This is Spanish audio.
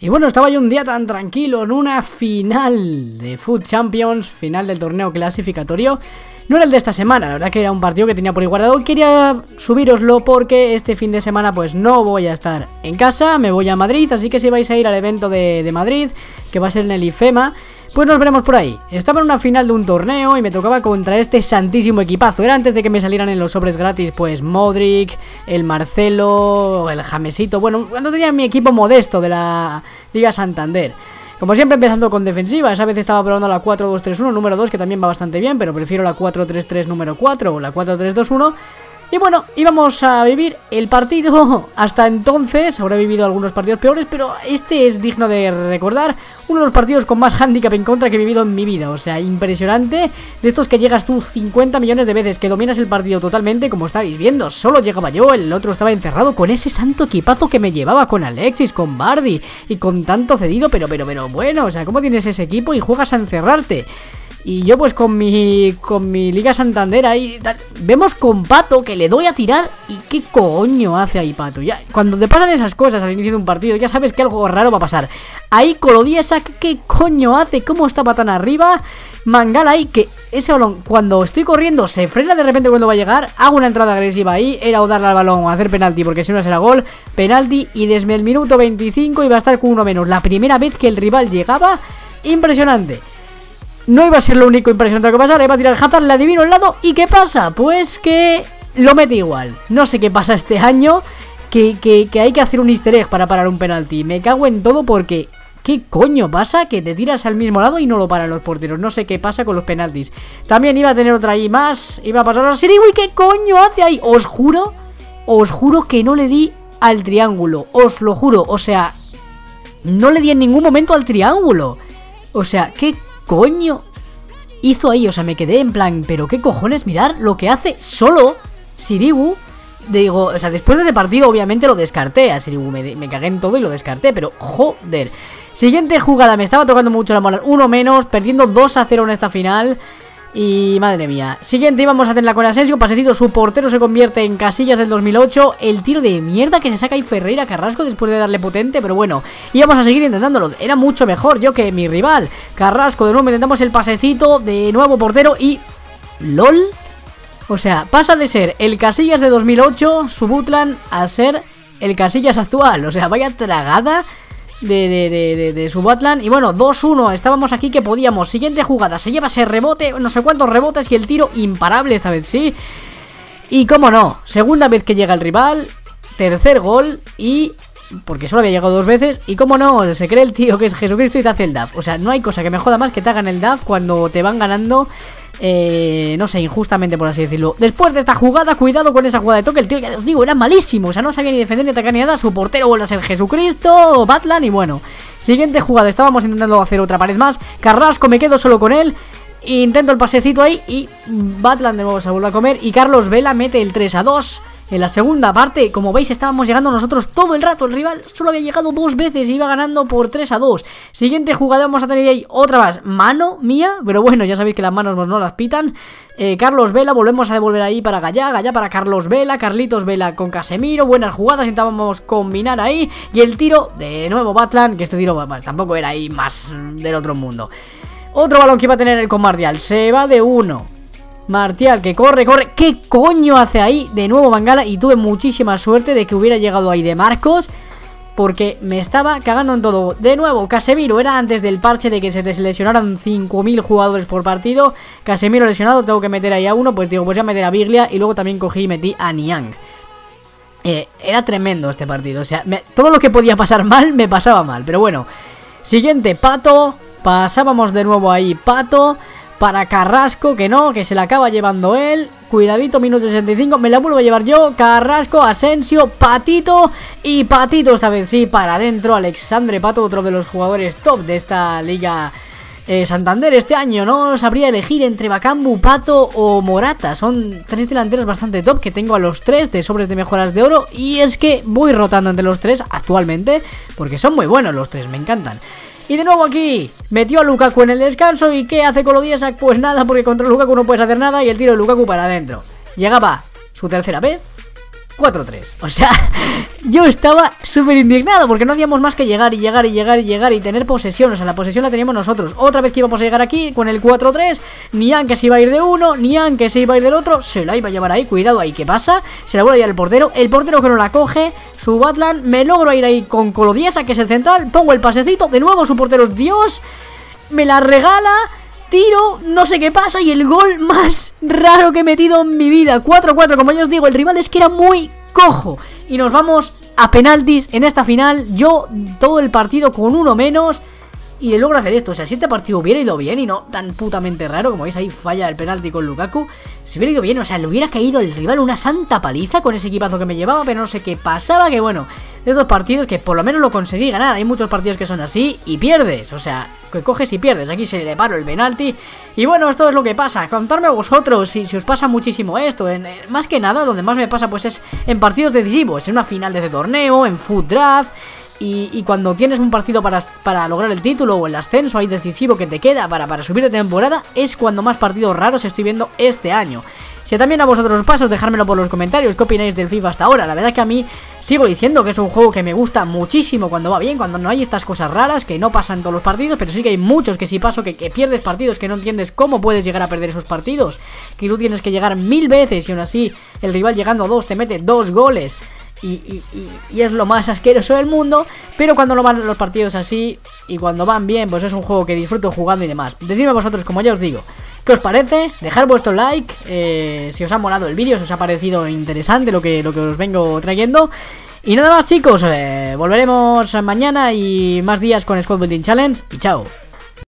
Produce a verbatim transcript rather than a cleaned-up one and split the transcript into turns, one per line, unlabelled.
Y bueno, estaba yo un día tan tranquilo en una final de Foot Champions, final del torneo clasificatorio. No era el de esta semana, la verdad que era un partido que tenía por ahí guardado. Y quería subíroslo porque este fin de semana pues no voy a estar en casa, me voy a Madrid. Así que si vais a ir al evento de, de Madrid, que va a ser en el IFEMA, pues nos veremos por ahí. Estaba en una final de un torneo y me tocaba contra este santísimo equipazo. Era antes de que me salieran en los sobres gratis pues Modric, el Marcelo, el Jamesito. Bueno, cuando tenía mi equipo modesto de la Liga Santander. Como siempre empezando con defensiva. Esa vez estaba probando la cuatro dos tres uno número dos, que también va bastante bien, pero prefiero la cuatro tres tres número cuatro o la cuatro tres dos uno. Y bueno, íbamos a vivir el partido. Hasta entonces habré vivido algunos partidos peores, pero este es digno de recordar. Uno de los partidos con más handicap en contra que he vivido en mi vida. O sea, impresionante. De estos que llegas tú cincuenta millones de veces, que dominas el partido totalmente, como estáis viendo. Solo llegaba yo, el otro estaba encerrado con ese santo equipazo que me llevaba, con Alexis, con Vardy y con tanto cedido. Pero, pero, pero bueno, o sea, ¿cómo tienes ese equipo y juegas a encerrarte? Y yo pues con mi con mi Liga Santander ahí tal. Vemos con Pato que le doy a tirar. ¿Y qué coño hace ahí Pato? Ya, cuando te pasan esas cosas al inicio de un partido, ya sabes que algo raro va a pasar. Ahí Colodiesa, ¿qué, qué coño hace? ¿Cómo está tan arriba? Mangala ahí, que ese balón cuando estoy corriendo se frena de repente cuando va a llegar. Hago una entrada agresiva ahí, era o darle al balón o hacer penalti, porque si no será gol. Penalti y desde el minuto veinticinco iba a estar con uno menos. La primera vez que el rival llegaba, impresionante. No iba a ser lo único impresionante que pasara. Iba a tirar el Hazard, le adivino el lado. ¿Y qué pasa? Pues que lo mete igual. No sé qué pasa este año, que, que, que hay que hacer un easter egg para parar un penalti. Me cago en todo porque... ¿qué coño pasa? Que te tiras al mismo lado y no lo paran los porteros. No sé qué pasa con los penaltis. También iba a tener otra ahí más. Iba a pasar a Sirigu. ¿Y qué coño hace ahí? Os juro, os juro que no le di al triángulo. Os lo juro. O sea, no le di en ningún momento al triángulo. O sea, ¿qué coño hizo ahí? O sea, me quedé en plan, pero qué cojones, mirar lo que hace solo Sirigu. Digo, o sea, después de este partido obviamente lo descarté a Sirigu, me, me cagué en todo y lo descarté, pero joder. Siguiente jugada, me estaba tocando mucho la moral, uno menos, perdiendo dos a cero en esta final. Y madre mía. Siguiente íbamos a tenerla con Asensio, pasecito, su portero se convierte en Casillas del dos mil ocho. El tiro de mierda que se saca ahí Ferreira Carrasco después de darle potente, pero bueno, íbamos a seguir intentándolo. Era mucho mejor yo que mi rival. Carrasco de nuevo, intentamos el pasecito, de nuevo portero y... ¿LOL? O sea, pasa de ser el Casillas de dos mil ocho, su Butland, a ser el Casillas actual. O sea, vaya tragada de, de, de, de, de su Butland. Y bueno, dos uno, estábamos aquí que podíamos. Siguiente jugada, se lleva ese rebote, no sé cuántos rebotes y el tiro imparable esta vez, sí. Y cómo no, segunda vez que llega el rival, tercer gol y... porque solo había llegado dos veces. Y cómo no, se cree el tío que es Jesucristo y te hace el D A F. O sea, no hay cosa que me joda más que te hagan el D A F cuando te van ganando... Eh, no sé, injustamente por así decirlo. Después de esta jugada, cuidado con esa jugada de toque. El tío, ya os digo, era malísimo. O sea, no sabía ni defender ni atacar ni nada. Su portero vuelve a ser Jesucristo, Batlan. Y bueno, siguiente jugada, estábamos intentando hacer otra pared más. Carrasco, me quedo solo con él. Intento el pasecito ahí y Batlan de nuevo se vuelve a comer. Y Carlos Vela mete el tres a dos. En la segunda parte, como veis, estábamos llegando nosotros todo el rato. El rival solo había llegado dos veces y iba ganando por tres a dos. Siguiente jugada, vamos a tener ahí otra más. Mano mía, pero bueno, ya sabéis que las manos no las pitan. eh, Carlos Vela, volvemos a devolver ahí para Gallá. Gallá para Carlos Vela, Carlitos Vela con Casemiro. Buenas jugadas, intentábamos combinar ahí. Y el tiro, de nuevo Batlan, que este tiro pues, tampoco era ahí más del otro mundo. Otro balón que iba a tener el con Martial. Se va de uno. Martial que corre, corre. ¿Qué coño hace ahí? De nuevo Mangala. Y tuve muchísima suerte de que hubiera llegado ahí de Marcos, porque me estaba cagando en todo. De nuevo Casemiro, era antes del parche de que se deslesionaran cinco mil jugadores por partido. Casemiro lesionado, tengo que meter ahí a uno. Pues digo, pues voy a meter a Biglia. Y luego también cogí y metí a Niang. eh, Era tremendo este partido. O sea, me, todo lo que podía pasar mal, me pasaba mal. Pero bueno, siguiente, Pato. Pasábamos de nuevo ahí, Pato para Carrasco, que no, que se la acaba llevando él. Cuidadito, minuto sesenta y cinco, me la vuelvo a llevar yo. Carrasco, Asensio, Patito. Y Patito esta vez sí, para adentro. Alexandre Pato, otro de los jugadores top de esta Liga eh, Santander este año. No sabría elegir entre Bakambu, Pato o Morata. Son tres delanteros bastante top que tengo a los tres de sobres de mejoras de oro. Y es que voy rotando entre los tres actualmente, porque son muy buenos los tres, me encantan. Y de nuevo aquí, metió a Lukaku en el descanso. ¿Y qué hace Colodiesa? Pues nada, porque contra Lukaku no puedes hacer nada. Y el tiro de Lukaku para adentro. Llegaba su tercera vez cuatro tres. O sea, yo estaba súper indignado porque no hacíamos más que llegar y llegar y llegar y llegar y tener posesión. O sea, la posesión la teníamos nosotros. Otra vez que íbamos a llegar aquí con el cuatro tres, Nian que se iba a ir de uno, Nian que se iba a ir del otro, se la iba a llevar ahí, cuidado ahí, ¿qué pasa? Se la vuelve a llevar el portero, el portero que no la coge, su Batland, me logro ir ahí con Colodiesa, que es el central, pongo el pasecito, de nuevo su portero es Dios, me la regala, tiro, no sé qué pasa y el gol más raro que he metido en mi vida. Cuatro cuatro, como ya os digo, el rival es que era muy cojo. Y nos vamos a penaltis en esta final. Yo todo el partido con uno menos y le logro hacer esto. O sea, si este partido hubiera ido bien y no tan putamente raro, como veis ahí falla el penalti con Lukaku, si hubiera ido bien, o sea, le hubiera caído el rival una santa paliza con ese equipazo que me llevaba, pero no sé qué pasaba, que bueno, de estos partidos que por lo menos lo conseguí ganar. Hay muchos partidos que son así y pierdes, o sea, que coges y pierdes. Aquí se le paró el penalti. Y bueno, esto es lo que pasa. Contadme a vosotros si, si os pasa muchísimo esto. En, en, más que nada, donde más me pasa pues es en partidos decisivos, en una final de este torneo, en Foot Draft. Y, y cuando tienes un partido para, para lograr el título o el ascenso ahí decisivo que te queda para, para subir de temporada, es cuando más partidos raros estoy viendo este año. Si también a vosotros os pasa, dejármelo por los comentarios, qué opináis del FIFA hasta ahora. La verdad que a mí sigo diciendo que es un juego que me gusta muchísimo cuando va bien, cuando no hay estas cosas raras que no pasan en todos los partidos, pero sí que hay muchos que sí paso, que, que pierdes partidos, que no entiendes cómo puedes llegar a perder esos partidos, que tú tienes que llegar mil veces y aún así el rival llegando a dos te mete dos goles. Y, y, y, y es lo más asqueroso del mundo. Pero cuando no van los partidos así y cuando van bien, pues es un juego que disfruto jugando y demás. Decidme vosotros, como ya os digo, ¿qué os parece? Dejad vuestro like, eh, si os ha molado el vídeo, si os ha parecido interesante lo que, lo que os vengo trayendo. Y nada más, chicos, eh, volveremos mañana y más días con Squad Building Challenge. Y chao.